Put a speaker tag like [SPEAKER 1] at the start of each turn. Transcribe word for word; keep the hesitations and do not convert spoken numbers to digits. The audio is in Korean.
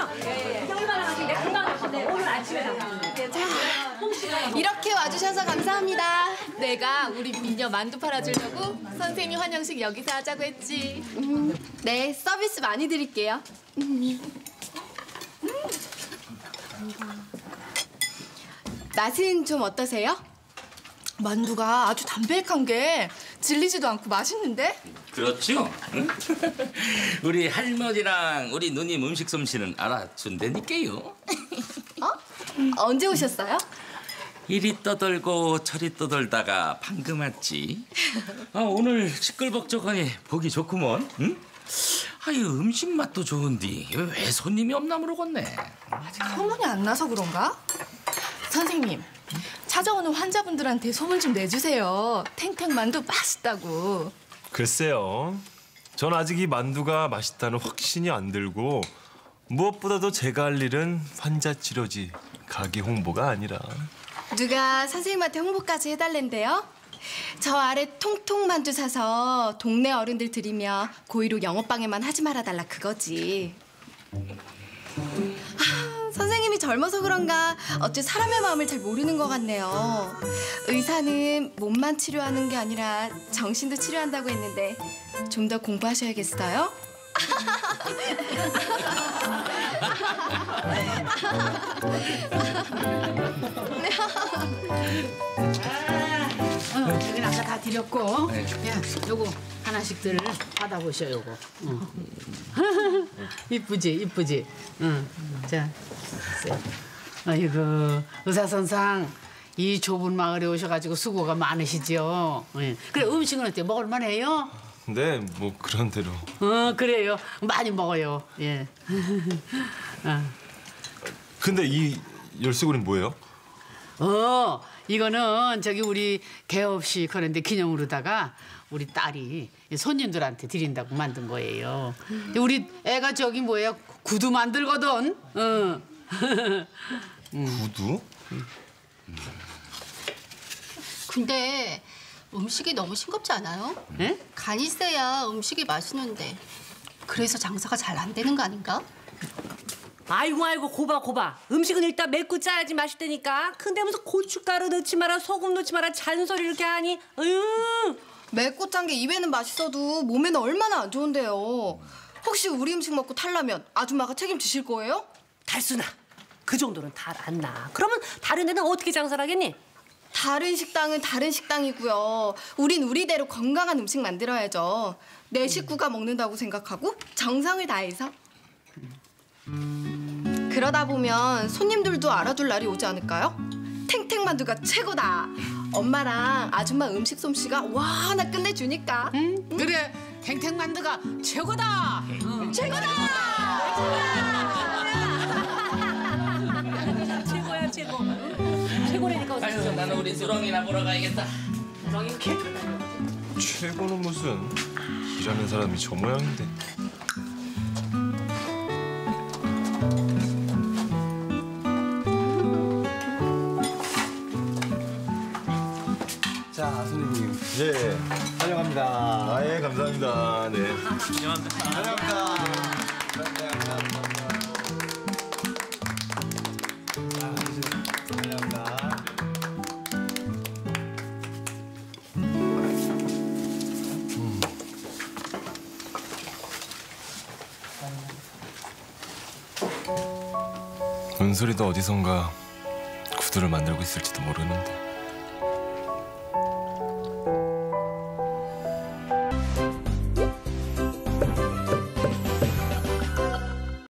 [SPEAKER 1] 이렇게 와주셔서 감사합니다. 내가 우리 민녀 만두 팔아주려고 선생님 환영식 여기서 하자고 했지. 음, 네, 서비스 많이 드릴게요. 음. 맛은 좀 어떠세요? 만두가 아주 담백한 게 질리지도 않고 맛있는데?
[SPEAKER 2] 그렇죠. 응? 우리 할머니랑 우리 누님 음식 솜씨는 알아준다니까요.
[SPEAKER 1] 어? 언제 오셨어요?
[SPEAKER 2] 이리 떠돌고 저리 떠돌다가 방금 왔지. 아, 오늘 시끌벅적하니 보기 좋구먼. 응? 아유, 음식 맛도 좋은데 왜 손님이 없나 모르겠네.
[SPEAKER 1] 아직 소문이 안 나서 그런가? 선생님, 찾아오는 환자분들한테 소문 좀 내주세요. 탱탱만두 맛있다고.
[SPEAKER 3] 글쎄요. 전 아직 이 만두가 맛있다는 확신이 안 들고 무엇보다도 제가 할 일은 환자 치료지 가게 홍보가 아니라.
[SPEAKER 1] 누가 선생님한테 홍보까지 해달랜대요? 저 아래 통통만두 사서 동네 어른들 드리며 고의로 영업방해만 하지 말아달라 그거지. 아, 선생님이 젊어서 그런가 어째 사람의 마음을 잘 모르는 것 같네요. 의사는 몸만 치료하는 게 아니라 정신도 치료한다고 했는데 좀 더 공부하셔야겠어요?
[SPEAKER 4] 어, 여긴 아까 다 드렸고, 야, 요거 하나씩들 받아보셔, 요거. 응. 이쁘지, 이쁘지. 응. 자, 아이고, 의사선상 이 좁은 마을에 오셔가지고 수고가 많으시죠. 예. 그래, 음식은 어때? 먹을만해요?
[SPEAKER 3] 네, 뭐 그런 대로.
[SPEAKER 4] 어, 그래요. 많이 먹어요. 예. 어.
[SPEAKER 3] 근데 이 열쇠고리는 뭐예요?
[SPEAKER 4] 어, 이거는 저기 우리 개업식 하는데 기념으로다가 우리 딸이 손님들한테 드린다고 만든 거예요. 근데 우리 애가 저기 뭐야 구두 만들거든. 어.
[SPEAKER 3] 구두?
[SPEAKER 5] 근데 음식이 너무 싱겁지 않아요?
[SPEAKER 4] 에?
[SPEAKER 5] 간이 세야 음식이 맛있는데 그래서 장사가 잘 안 되는 거 아닌가?
[SPEAKER 6] 아이고 아이고 고봐 고봐. 음식은 일단 맵고 짜야지 맛있다니까. 근데 무슨 고춧가루 넣지 마라 소금 넣지 마라 잔소리 이렇게 하니. 으유.
[SPEAKER 1] 맵고 짠 게 입에는 맛있어도 몸에는 얼마나 안 좋은데요. 혹시 우리 음식 먹고 탈라면 아줌마가 책임지실 거예요?
[SPEAKER 6] 달순아 그 정도는 달 안 나. 그러면 다른 데는 어떻게 장사를 하겠니?
[SPEAKER 1] 다른 식당은 다른 식당이고요. 우린 우리대로 건강한 음식 만들어야죠. 내 식구가 먹는다고 생각하고 정성을 다해서. 그러다 보면 손님들도 알아둘 날이 오지 않을까요? 탱탱만두가 최고다. 엄마랑 아줌마 음식 솜씨가 와 하나 끝내주니까.
[SPEAKER 4] 응? 응? 그래, 탱탱만두가 최고다. 응.
[SPEAKER 1] 최고다.
[SPEAKER 6] 최고야 최고. 최고라니까 어서.
[SPEAKER 2] 아유, 나는 우리 수렁이나 보러 가야겠다.
[SPEAKER 6] 수렁이 이렇게.
[SPEAKER 3] 최고는 무슨 일하는 사람이 저 모양인데.
[SPEAKER 7] 자, 선생님.
[SPEAKER 3] 예.
[SPEAKER 7] 환영합니다.
[SPEAKER 3] 아, 예, 감사합니다. 네.
[SPEAKER 2] 환영합니다.
[SPEAKER 7] 환영합니다. 환영합니다. 환영합니다.
[SPEAKER 3] 은솔이도 어디선가 구두를 만들고 있을지도 모르는데.